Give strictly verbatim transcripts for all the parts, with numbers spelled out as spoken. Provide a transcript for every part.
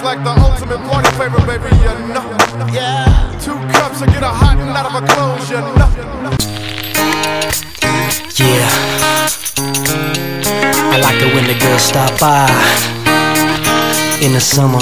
like the ultimate party favor, baby, you know. Yeah. Two cups to get a hot and out of a clothes, you know. Yeah. I like it when the girls stop by in the summer.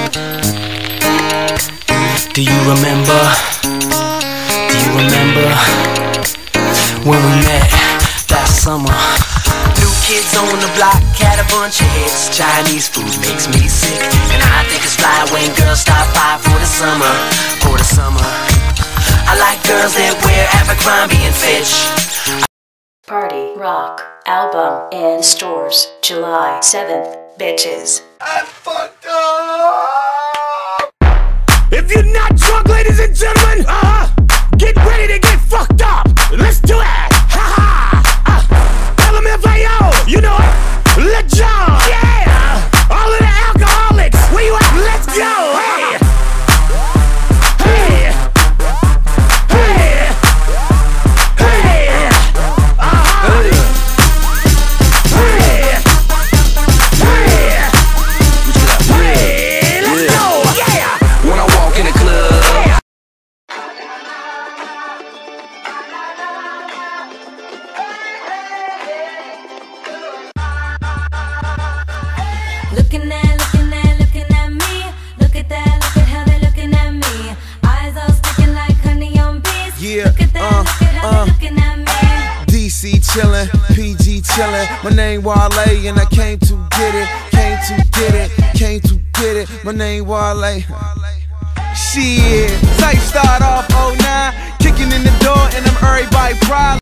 Do you remember? Do you remember when we met that summer? New kids on the block had a bunch of hits. Chinese food makes me sick, and I think it's fly when girls stop by for the summer. For the summer, I like girls that wear Abercrombie and Fitch. Party Rock album in stores July seventh, bitches. I fucked up. If you're not drunk, ladies and gentlemen, uh-huh, get ready to get fucked up. Let's do it. Ha ha. Uh, L M F A O, you know it. Let John. Yeah. All of the alcoholics, where you at? Let's go. Hey. Hey. Hey. Hey. Uh-huh. Hey. Hey. Hey. Hey. Let's go. Yeah. When I walk in the club. Looking at, looking at, looking at me. Look at that, look at how they're looking at me. Eyes all sticking like honey on bees. Yeah, Look at that, uh, look at how uh. they're looking at me. D C chillin', P G chillin'. My name Wale and I came to get it, came to get it, came to get it. My name Wale. Shit, sight start off oh nine, kicking in the door and I'm everybody proud.